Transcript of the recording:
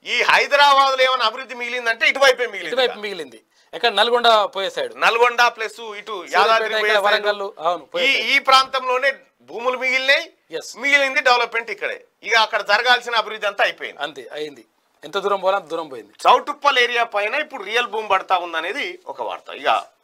ఈ హైదరాబాద్ లో ఏమైనా అభివృద్ధి మిగిలిందంటే ఇటువైపే మిగిలింది. ఎక్కడ నల్గొండ పోయే సైడ్, నల్గొండ ప్లస్ ఇటు యాదాద్రి వరంగల్ ఈ ప్రాంతంలోనే భూములు మిగిలినాయి. మిగిలింది డెవలప్మెంట్ ఇక్కడే. ఇక అక్కడ జరగాల్సిన అభివృద్ధి అంతా అయిపోయింది. అంతే అయింది. ఎంత దూరం పోవాలో అంత దూరం పోయింది. చౌటుప్పల్ ఏరియా పైన ఇప్పుడు రియల్ భూమి పడతా ఉందనేది ఒక వార్త. ఇక